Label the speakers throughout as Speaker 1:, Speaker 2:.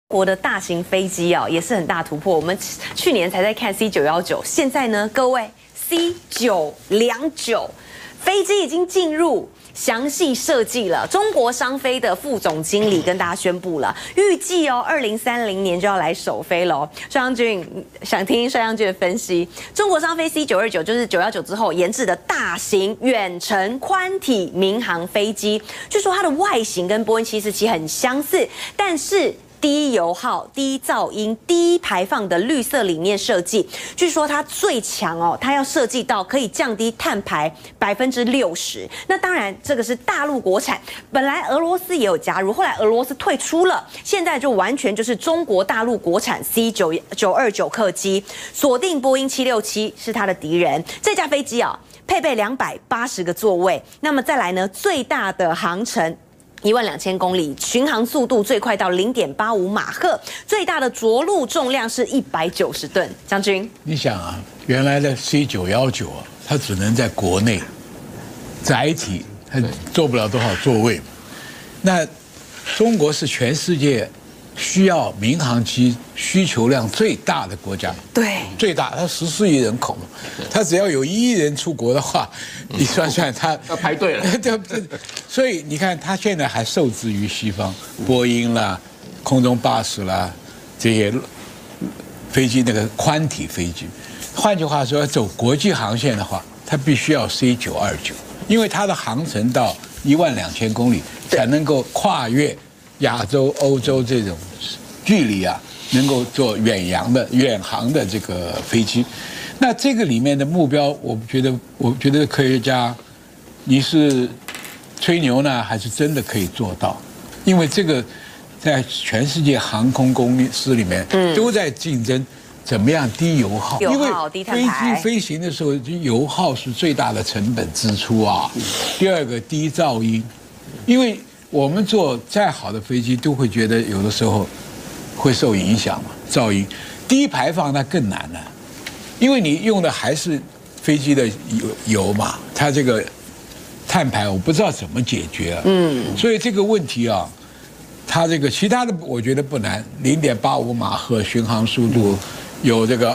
Speaker 1: 国的大型飞机哦，也是很大突破。我们去年才在看 C919，现在呢，各位 C929飞机已经进入详细设计了。中国商飞的副总经理跟大家宣布了，预计哦，2030年就要来首飞了哦。帅将军想听帅将军的分析，中国商飞 C929就是919之后研制的大型远程宽体民航飞机，据说它的外形跟波音747很相似，但是低油耗、低噪音、低排放的绿色理念设计，据说它最强哦，它要设计到可以降低碳排60%。那当然，这个是大陆国产，本来俄罗斯也有加入，后来俄罗斯退出了，现在就完全就是中国大陆国产 C929客机，锁定波音767是它的敌人。这架飞机啊，配备280个座位，那么再来呢，最大的航程12000公里，巡航速度最快到0.85马赫，最大的着陆重量是190吨。将军，
Speaker 2: 你想啊，原来的 C919啊，它只能在国内载体，它做不了多少座位。那中国是全世界需要民航机需求量最大的国家，
Speaker 1: 对，
Speaker 2: 最大，它14亿人口，它只要有1亿人出国的话，你算算它
Speaker 3: 要排队了。
Speaker 2: 对，所以你看，它现在还受制于西方，波音啦、空中巴士啦这些飞机，那个宽体飞机。换句话说，要走国际航线的话，它必须要 C929，因为它的航程到12000公里才能够跨越亚洲、欧洲这种距离啊，能够做远航的这个飞机。那这个里面的目标，我觉得科学家，你是吹牛呢，还是真的可以做到？因为这个在全世界航空公司里面都在竞争怎么样低油耗，因为飞机飞行的时候，油耗是最大的成本支出啊。第二个低噪音，因为我们坐再好的飞机都会觉得有的时候会受影响嘛，噪音。低排放那更难了，因为你用的还是飞机的油嘛，它这个碳排我不知道怎么解决啊。所以这个问题啊，它这个其他的我觉得不难，0.85马赫巡航速度，有这个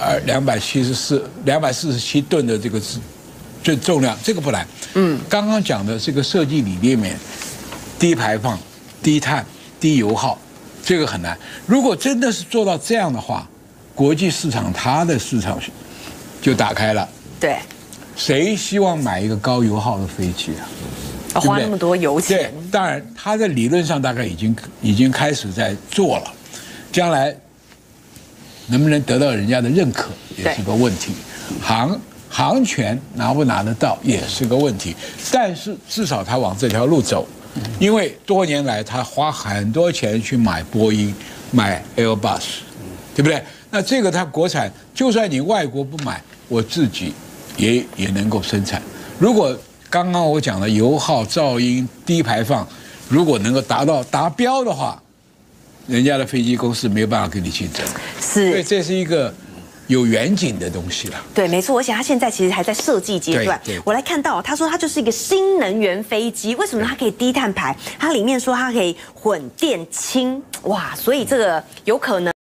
Speaker 2: 247吨的这个重量，这个不难。刚刚讲的这个设计理念里面，低排放、低碳、低油耗，这个很难。如果真的是做到这样的话，国际市场它的市场就打开了。对，谁希望买一个高油耗的飞机啊？
Speaker 1: 花那么多油钱？
Speaker 2: 对，当然，它在理论上大概已经开始在做了，将来能不能得到人家的认可也是个问题。航权拿不拿得到也是个问题，但是至少他往这条路走。因为多年来他花很多钱去买波音、买 Airbus， 对不对？那这个他国产，就算你外国不买，我自己也能够生产。如果刚刚我讲的油耗、噪音、低排放，如果能够达标的话，人家的飞机公司没有办法跟你竞争。
Speaker 1: 是，
Speaker 2: 所以这是一个有远景的东西了。
Speaker 1: 对，没错，而且它现在其实还在设计阶段。我来看到，他说它就是一个新能源飞机，为什么它可以低碳排？它里面说它可以混电氢，哇，所以这个有可能。